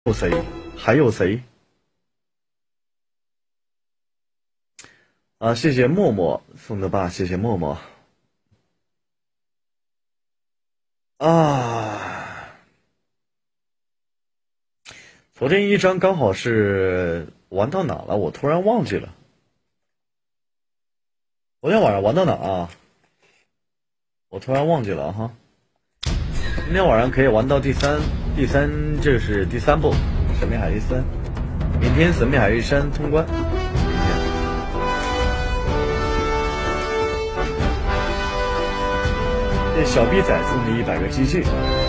有谁？还有谁？啊！谢谢默默送的吧，谢谢默默。啊！昨天一张刚好是玩到哪了？我突然忘记了。昨天晚上玩到哪啊？我突然忘记了哈。今天晚上可以玩到第三，这是第3部《神秘海域3》，明天《神秘海域3》通关。这小逼仔送的100个机器。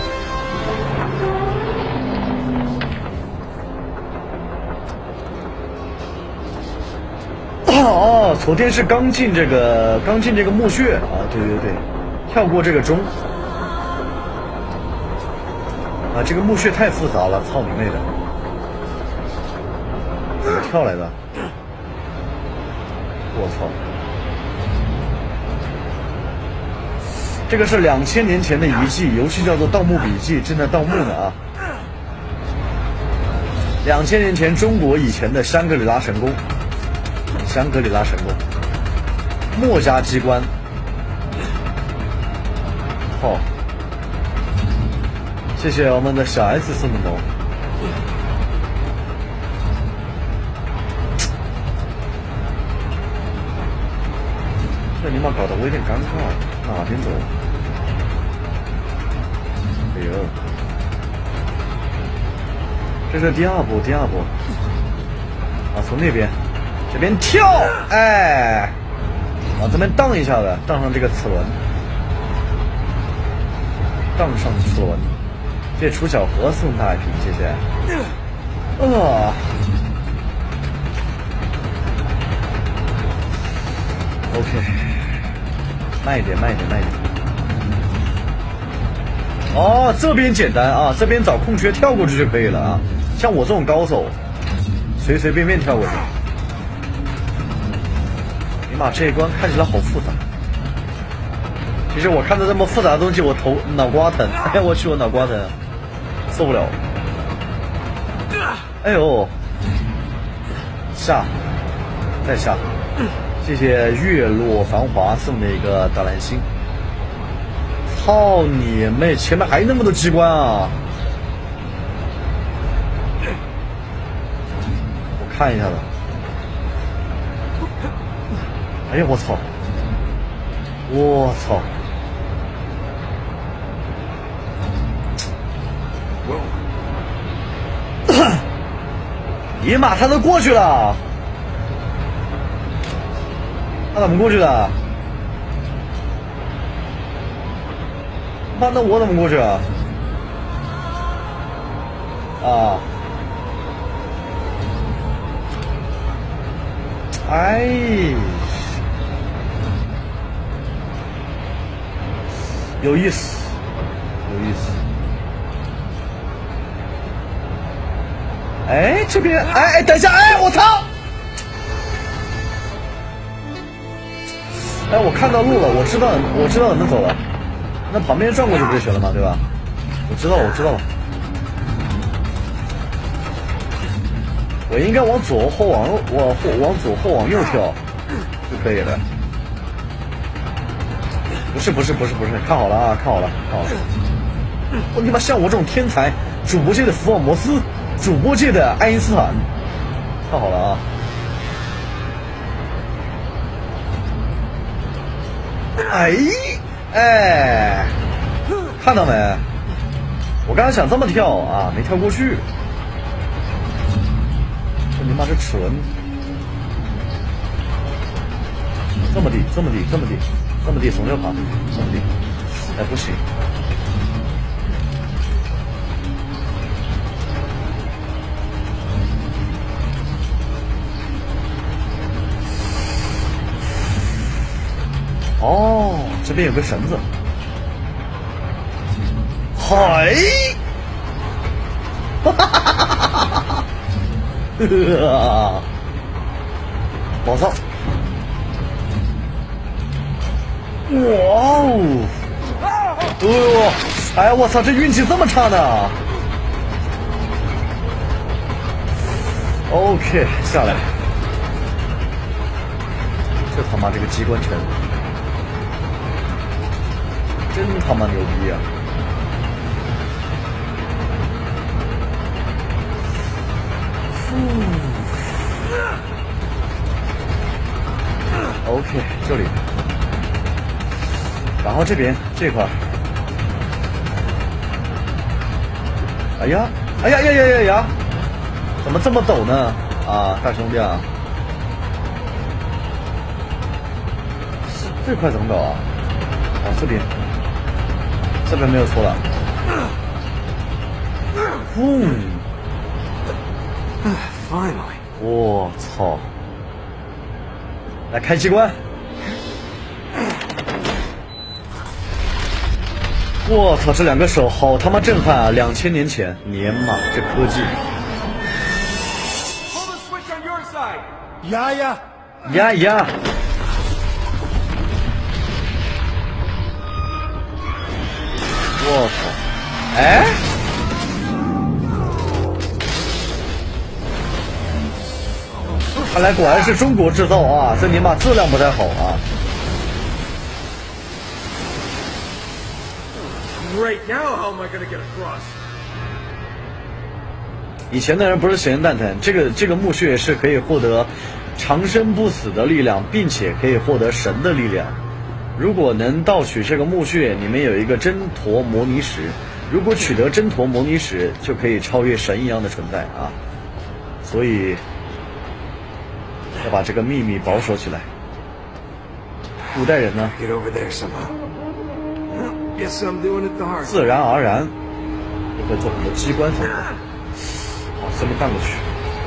哦，昨天是刚进这个墓穴啊，对对对，跳过这个钟啊，这个墓穴太复杂了，操你妹的！怎么跳来的？我操！这个是2000年前的遗迹，游戏叫做《盗墓笔记》，正在盗墓呢啊！2000年前中国以前的香格里拉神宫。香格里拉神宫，墨家机关，好，谢谢我们的小 S 送的龙。这你妈搞得我有点尴尬，哪边走？哎呦，这是第二步啊，从那边。这边跳，哎，往这边荡一下子，荡上这个齿轮，荡上齿轮。谢谢楚小河送大一瓶，谢谢。OK， 慢一点。哦，这边简单啊，这边找空缺跳过去就可以了啊。像我这种高手，随便跳过去。尼玛，这一关看起来好复杂。其实我看到这么复杂的东西，我脑瓜疼。哎，我去，我脑瓜疼，受不了。哎呦，下，再下。谢谢月落繁华送的一个大蓝星。操你妹！前面还那么多机关啊！我看一下子。哎呀，我操！尼玛，他都过去了，他怎么过去的？妈，那我怎么过去啊？啊！哎，有意思。哎，这边，哎，等一下，哎，我操！哎，我看到路了，我知道怎么走了。那旁边转过去不就行了吗？对吧？我知道了。我应该往左后往左后往右跳就可以了。不是，看好了啊，看好了。我你妈，像我这种天才，主播界的福尔摩斯，主播界的爱因斯坦，看好了啊！哎，看到没？我刚才想这么跳啊，没跳过去。这你妈是齿轮，这么低，从这爬，这么低，哎，不行。哦，这边有个绳子。嗨，哈哈哈！我操！哇哦！哎呦！哎呀，我操，这运气这么差呢！ OK， 下来。这他妈这个机关城，真他妈牛逼啊！OK， 这里，然后这边这块，哎呀，哎呀呀呀呀呀！怎么这么陡呢？啊，大兄弟啊！这块怎么搞啊？往这边，这边没有错了。 Finally！ 我操！来开机关！我操，这两个手好他妈震撼啊！2000年前，年嘛，这科技。 呀呀！ 呀呀！我操！哎，看来果然是中国制造啊！这尼玛质量不太好啊。 Great! Now how am I gonna get across? 以前的人不是闲人蛋疼，这个墓穴是可以获得长生不死的力量，并且可以获得神的力量。如果能盗取这个墓穴，里面有一个真陀摩尼石。如果取得真陀摩尼石，就可以超越神一样的存在啊！所以要把这个秘密保守起来。古代人呢，自然而然就会做很多机关什么的。好，这边干过去。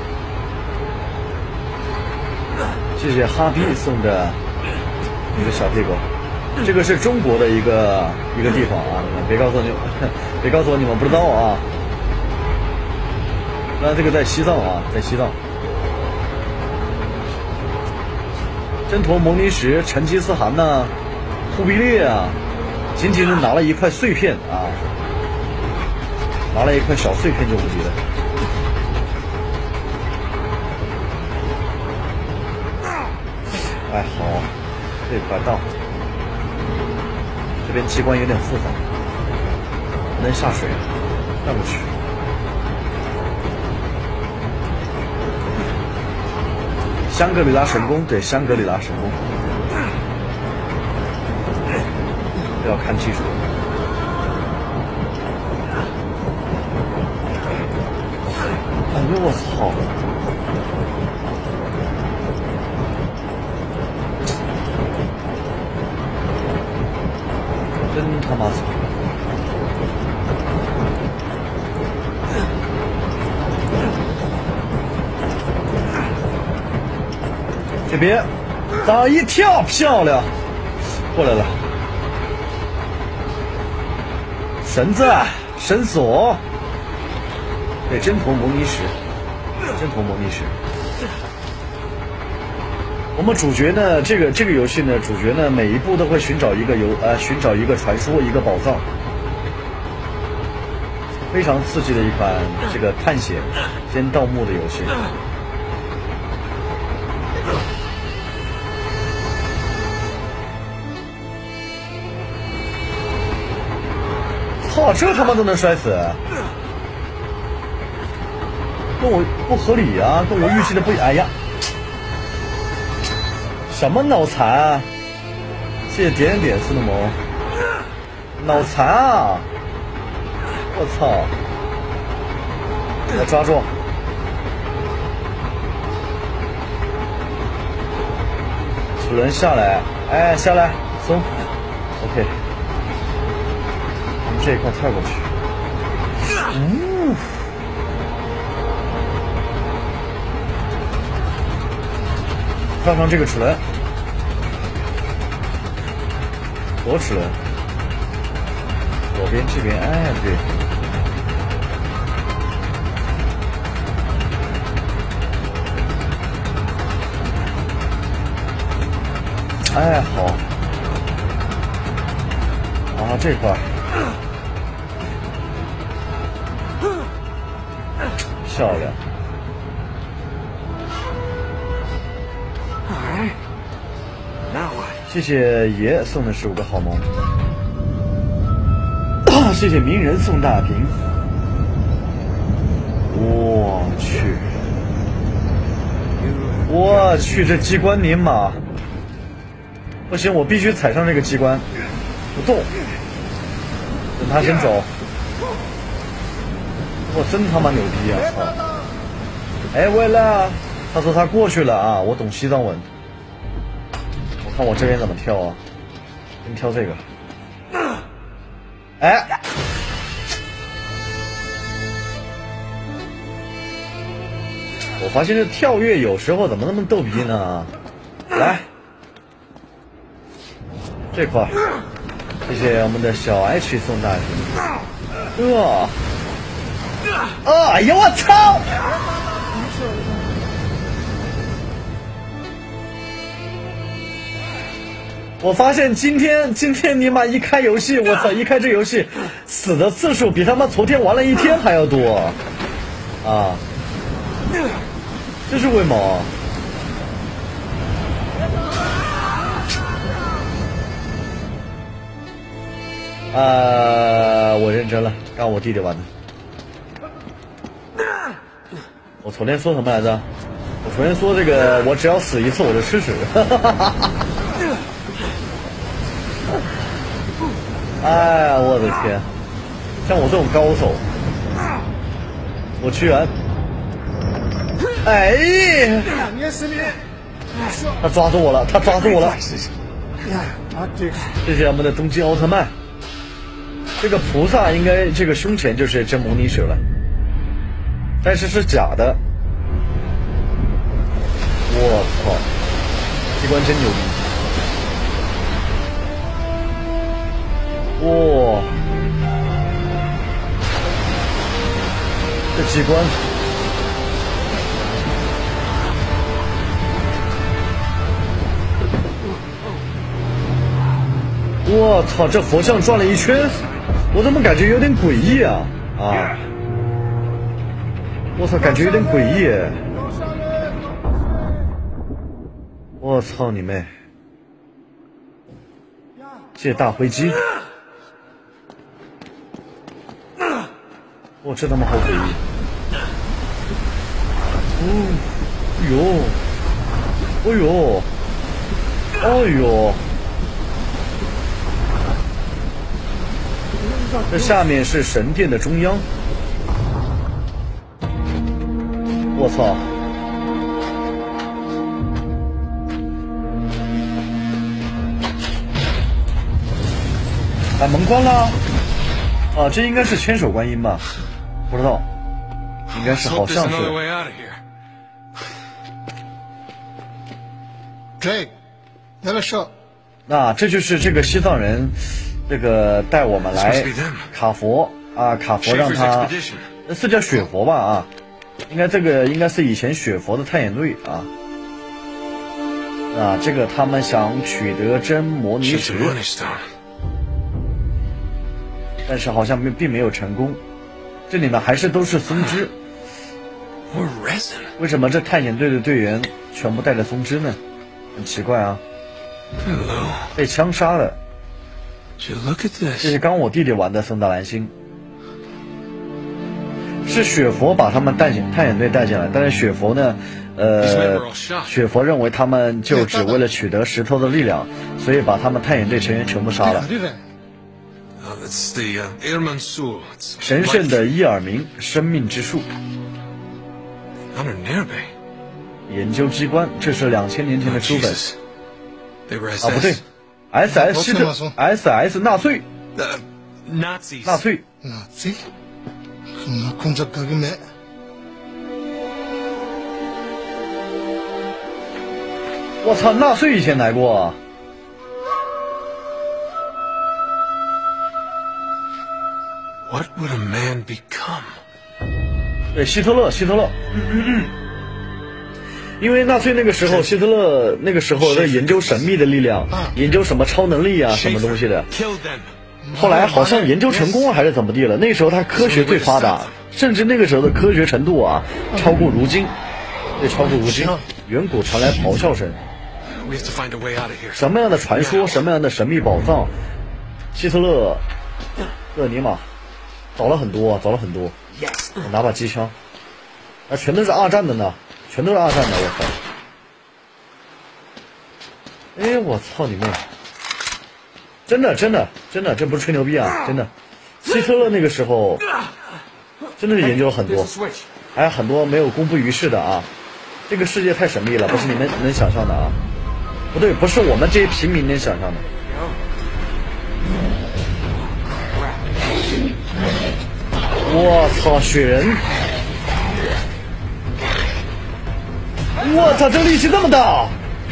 谢谢哈比送的一个小屁股。这个是中国的一个地方啊，你们别告诉我你们不知道啊。那这个在西藏啊，在西藏。真陀摩尼石、成吉思汗呐、忽必烈啊，仅仅是拿了一块碎片啊，拿了一块小碎片就无敌了。哎，好，这块到。这边机关有点复杂，不能下水，干过去。香格里拉神宫，对，香格里拉神宫，这要看技术。哎呦我操！真他妈惨！这边咋一跳漂亮，过来了，绳子绳索，对，真陀摩尼石，真陀摩尼石。我们主角呢，这个游戏呢，主角呢每一步都会寻找一个传说，一个宝藏，非常刺激的一款这个探险兼盗墓的游戏。操，这他妈都能摔死，跟我不合理啊，跟我预计的不一，哎呀！什么脑残啊！谢谢点点四的萌，脑残啊！我操！来抓住！齿轮下来，哎，下来，松 ，OK。我们这一块跳过去。跳上这个齿轮，左齿轮，左边这边，哎，对，哎，好，然后这块，漂亮， Alright. Now what? 谢谢爷送的15个好萌，谢谢鸣人送大屏。我去，我去，这机关尼玛！不行，我必须踩上这个机关，不动，等他先走。我真他妈牛逼啊！操！哎，喂了，他说他过去了啊，我懂西藏文。我看我这边怎么跳啊？先跳这个。哎，我发现这跳跃有时候怎么那么逗逼呢？来，这块，谢谢我们的小 H 送大屏。哎呀，我操！我发现今天尼玛一开游戏，我操！一开这游戏，死的次数比他妈昨天玩了一天还要多啊！这是为毛？我认真了，让我弟弟玩的。我昨天说什么来着？我昨天说这个，我只要死一次我就吃屎。哎呀，我的天！像我这种高手，我居然，哎，他抓住我了，他抓住我了！谢谢我们的东京奥特曼。这个菩萨应该这个胸前就是真模拟血了，但是是假的。我操，机关真牛逼！哇，这机关，我操，这佛像转了一圈，我怎么感觉有点诡异啊？啊！我操，感觉有点诡异。我操你妹！谢谢大灰鸡。哇，这他妈好诡异！哦，呦，哎呦，这下面是神殿的中央。我操！把门关了。啊，这应该是千手观音吧？不知道，应该是，好像是。那这就是这个西藏人，这个带我们来卡佛啊，卡佛让他，是叫雪佛吧啊？应该这个应该是以前雪佛的探险队啊。啊，这个他们想取得真模拟石，但是好像并没有成功。这里面还是都是松枝。为什么这探险队的队员全部带着松枝呢？很奇怪啊。被枪杀了。这是刚我弟弟玩的圣达兰星。是雪佛把他们探险队带进来，但是雪佛呢，雪佛认为他们就只为了取得石头的力量，所以把他们探险队成员全部杀了。神圣的伊尔明生命之树。研究机关，这是2000年前的书本。啊，不对 ，SS 希特 ，SS 纳粹，纳粹。我操，纳粹以前来过啊！对，希特勒，因为纳粹那个时候，希特勒那个时候在研究神秘的力量，研究什么超能力啊，什么东西的。后来好像研究成功了还是怎么地了？那时候他科学最发达，甚至那个时候的科学程度啊，超过如今，对，超过如今。远古传来咆哮声， We have to find a way out of here. 什么样的传说，什么样的神秘宝藏？希特勒，尼玛，找了很多，找了很多。我拿把机枪，啊，全都是二战的呢，全都是二战的，我操！哎，我操你妹！真的，这不是吹牛逼啊，真的。希特勒那个时候真的是研究了很多，还有很多没有公布于世的啊。这个世界太神秘了，不是你们能想象的啊。不对，不是我们这些平民能想象的。我操，雪人！我操，这力气这么大！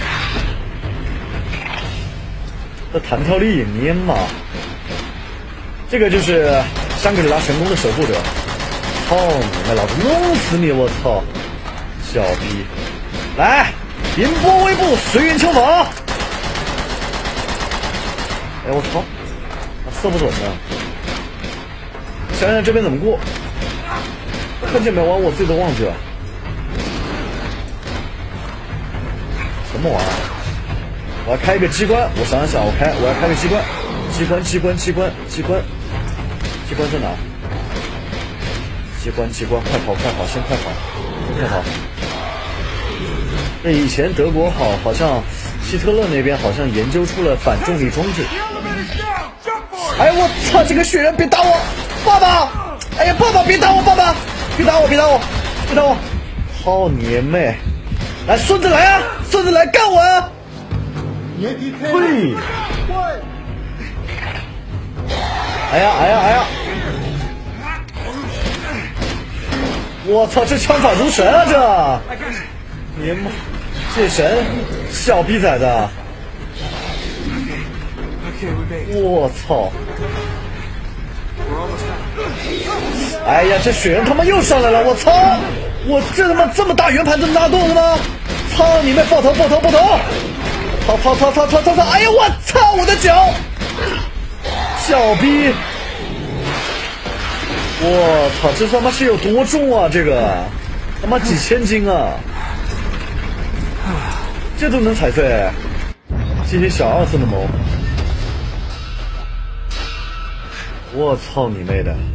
这弹跳力，你妈！这个就是香格里拉神宫的守护者。操你妈，老子弄死你！我操，小逼！来，凌波微步，随缘枪法！哎，我操，射不准呢。想想这边怎么过？看见没完，我自己都忘记了。什么玩意儿？我要开一个机关，我想想，我要开个机关，机关在哪？机关，快跑，先快跑。那以前德国好像希特勒那边好像研究出了反重力装置。哎我操！这个雪人别打我，爸爸！哎呀，爸爸别打我，爸爸！别打我！操你妹！来，孙子来啊！孙子来干我啊！嘿！哎呀！我操，这枪法如神啊！这，你妈，这神，小逼崽子！我操！哎呀，这雪人他妈又上来了！我操！我这他妈这么大圆盘，这么大肚子吗？操你妹！爆头！操！哎呀，我操！我的脚！小逼！我操，这他妈是有多重啊？这个他妈几千斤啊！这都能踩碎？谢谢小2次的谋。我操你妹的！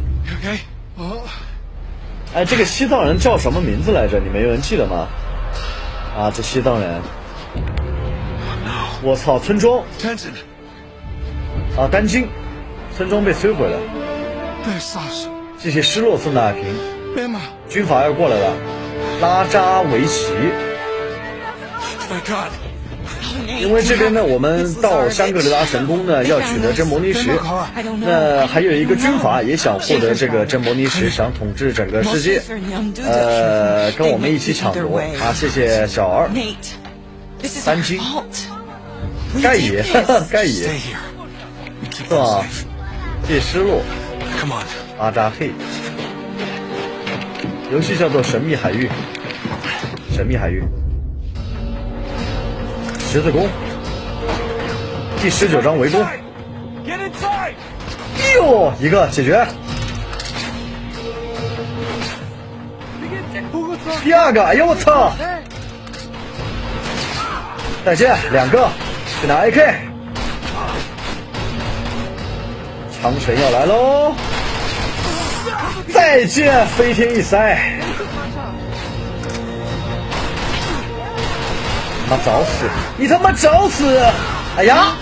哎，这个西藏人叫什么名字来着？你们有人记得吗？啊，这西藏人。我操，村庄。啊，丹津，村庄被摧毁了。谢谢施洛斯奶瓶。军阀要过来了，拉扎维奇。因为这边呢，我们到香格里拉神宫呢，要取得真摩尼石。那还有一个军阀也想获得这个真摩尼石，想统治整个世界。跟我们一起抢夺啊！谢谢小2。丹津，盖野，是吧？谢谢失落。阿扎嘿。游戏叫做《神秘海域》。十字弓，第19章围攻。哟，一个解决。第2个，哎呦我操！再见，2个，去拿 AK。枪神要来喽！再见，飞天一塞。他妈找死！你他妈找死！哎呀！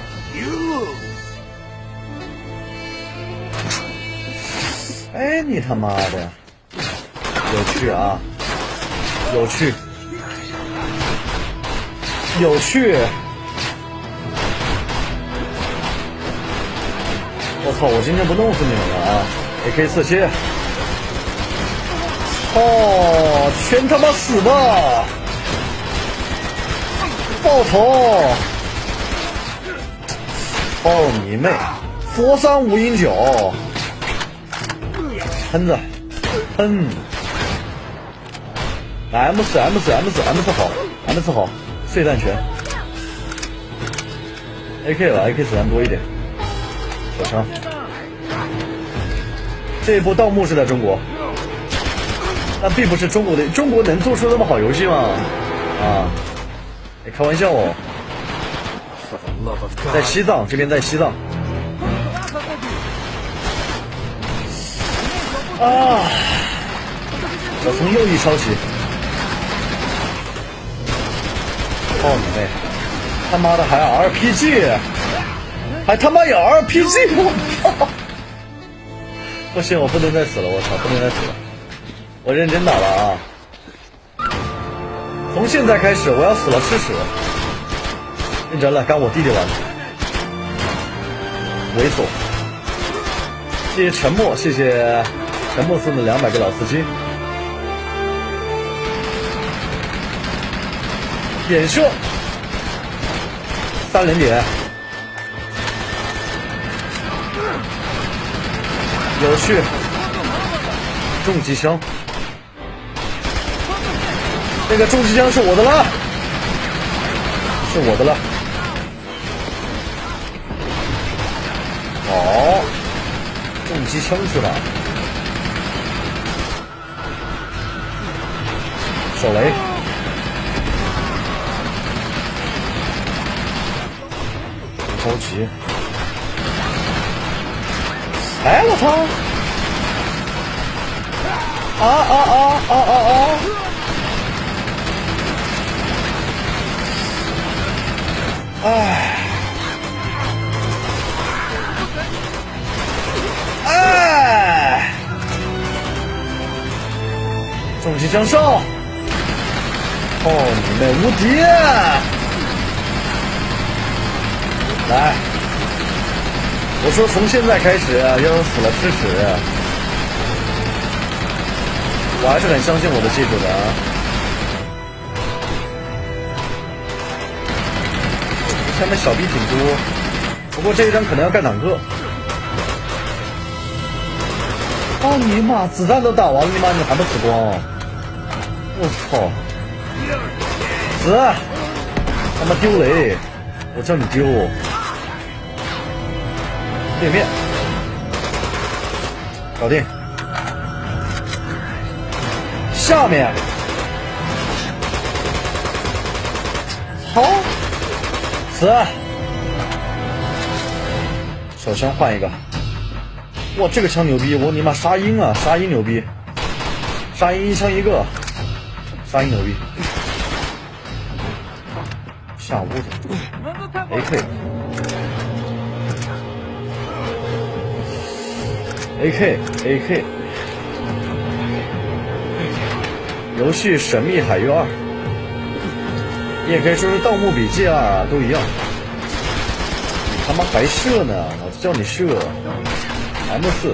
哎，你他妈的！有趣啊！有趣！我操！我今天不弄死你们了啊 ！AK47！哦，全他妈死吧！爆头！爆你妹！佛山无影脚！喷子，喷！来 M4 好，碎弹拳。AK 了 ，AK 子弹多一点。手枪。这一波盗墓是在中国，但并不是中国能做出那么好游戏吗？啊！开玩笑哦。 love of 在 God. 西藏这边，在西藏。啊！我从右翼抄起。操你妹！他妈的还 RPG， 还他妈有 RPG！ 我操！不行，我不能再死了！我操，不能再死了！我认真打了啊！从现在开始，我要死了吃屎！认真了，干我弟弟玩。猥琐！谢谢沉默，谢谢沉默送的200个老司机。点射，3连点，有序，重机枪，那个重机枪是我的了，是我的了。好，重机枪是吧？手雷。着急！哎，我操！哎！重击向上！哦，你们无敌！来，我说从现在开始要死了吃屎，我还是很相信我的技术的啊。下面小逼挺多，不过这一张可能要干2个。啊你妈，子弹都打完了，你妈你还不死光？我操！死！他妈丢雷！我叫你丢！对面，搞定。下面，好，死。手枪换一个。哇，这个枪牛逼！我尼玛沙鹰啊，沙鹰牛逼！沙鹰1枪1个，沙鹰牛逼。下屋子 AK，游戏《神秘海域2》，你也可以说是《盗墓笔记2》啊，都一样。你他妈还射呢？老子叫你射 M4，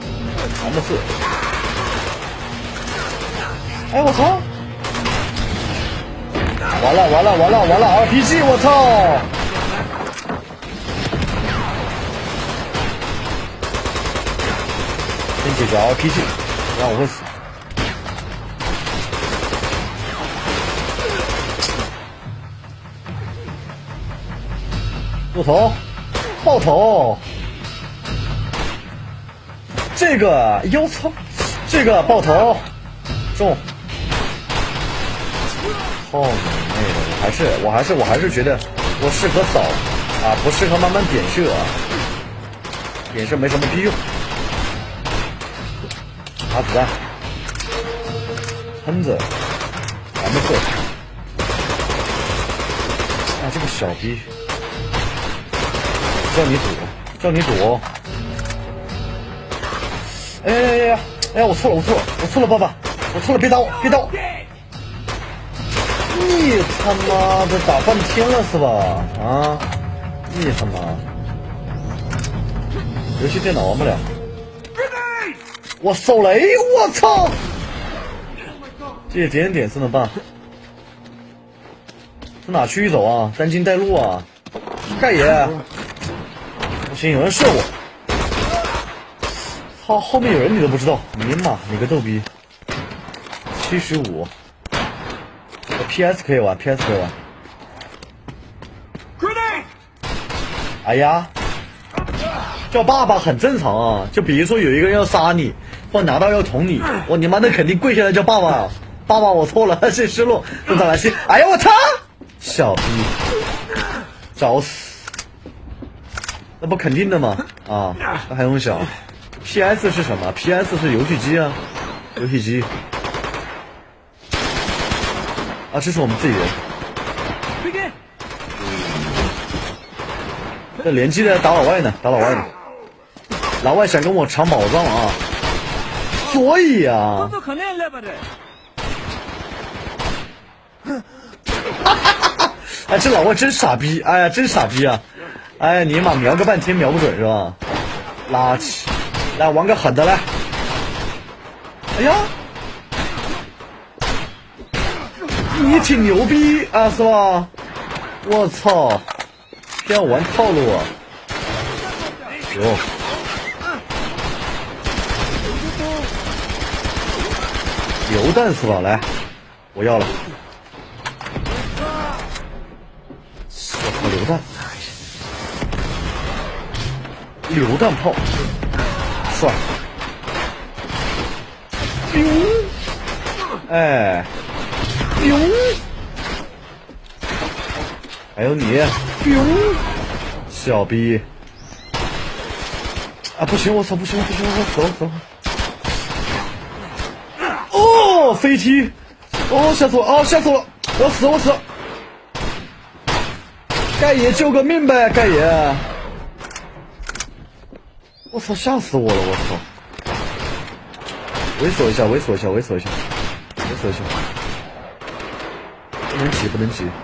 哎我操！完了 RPG 我操！先解决 RPG， 不然我会死。落头，爆头，这个腰操，这个爆头中。操你妹的！我还是觉得我适合扫啊，不适合慢慢点射啊，点射没什么屁用。打子弹，喷子，M4，啊这个小逼，叫你躲！哎，我错了，爸爸，我错了，别打我！你他妈的打半天了是吧？啊，你他妈！游戏电脑玩不了。我手雷，我操！这些点怎么办？从哪区域走啊？单进带路啊！盖爷，不行，有人射我！操，后面有人你都不知道，你妈，你个逗逼！75，我 PS 可以玩。哎呀，叫爸爸很正常啊。就比如说有一个人要杀你，或拿刀要捅你，我你妈那肯定跪下来叫爸爸。爸爸，我错了，谢失落，不打来信。哎呀，我操！小逼，找死！ 那不肯定的吗？啊，那还用想 ？PS 是什么 ？PS 是游戏机啊，游戏机。啊，这是我们自己人。这联机的打老外呢，打老外呢。老外想跟我抢宝藏啊，所以啊。哎，这老外真傻逼！哎呀，真傻逼啊！哎，你妈瞄个半天瞄不准是吧？垃圾！来玩个狠的来！哎呀，你挺牛逼啊，是吧？我操！偏要玩套路啊！哟，榴弹是吧？来，我要了。我操，榴弹！榴弹炮，帅！哎，还有你，小逼！啊，不行，我操，不行，我走。哦，飞踢！哦，吓死我！我死！盖爷救个命呗，盖爷！我操，吓死我了！我操！猥琐一下，不能急。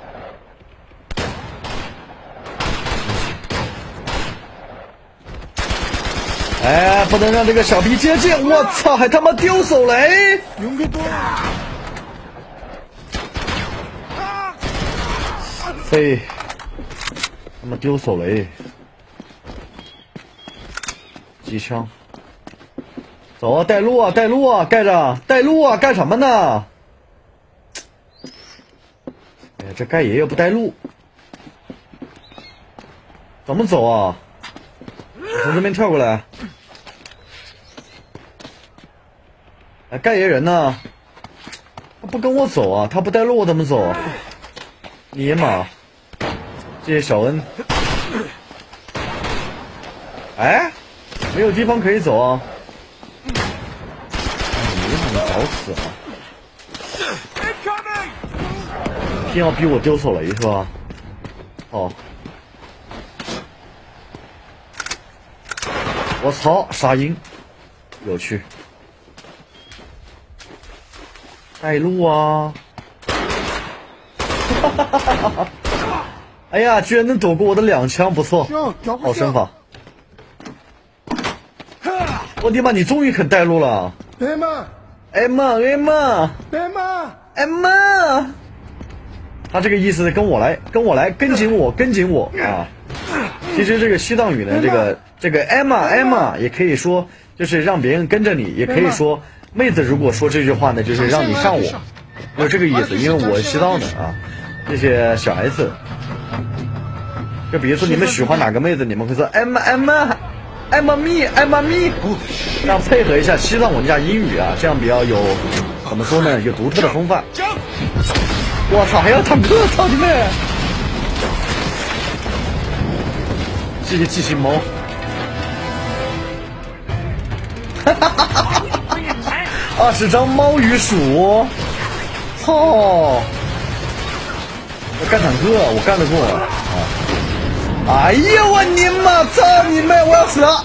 哎，不能让这个小逼接近！我操，还他妈丢手雷！飞，他妈丢手雷！机枪，走啊，带路啊，盖着，带路啊，干什么呢？哎呀，这盖爷又不带路，怎么走啊？从这边跳过来。哎，盖爷人呢？他不跟我走啊，他不带路我怎么走？尼玛，谢谢小恩。哎，没有地方可以走啊！你找死啊！偏要逼我丢手雷是吧？哦，我操，沙鹰，有趣。带路啊！哎呀，居然能躲过我的2枪，不错，好身法。我的妈，你终于肯带路了！哎妈！他这个意思，跟我来，跟紧我啊！其实这个西藏语呢，这个艾玛也可以说就是让别人跟着你，也可以说妹子如果说这句话呢，就是让你上我，有这个意思。因为我西藏的啊，这些小孩子，就比如说你们喜欢哪个妹子，你们会说艾玛咪，这样配合一下西藏文加英语啊，这样比较有怎么说呢，有独特的风范。我操，还要坦克，操你妹！谢谢记性猫。20张猫与鼠，操！我干坦克，我干得过啊！哎呀，我尼玛，操你妹！我要死了！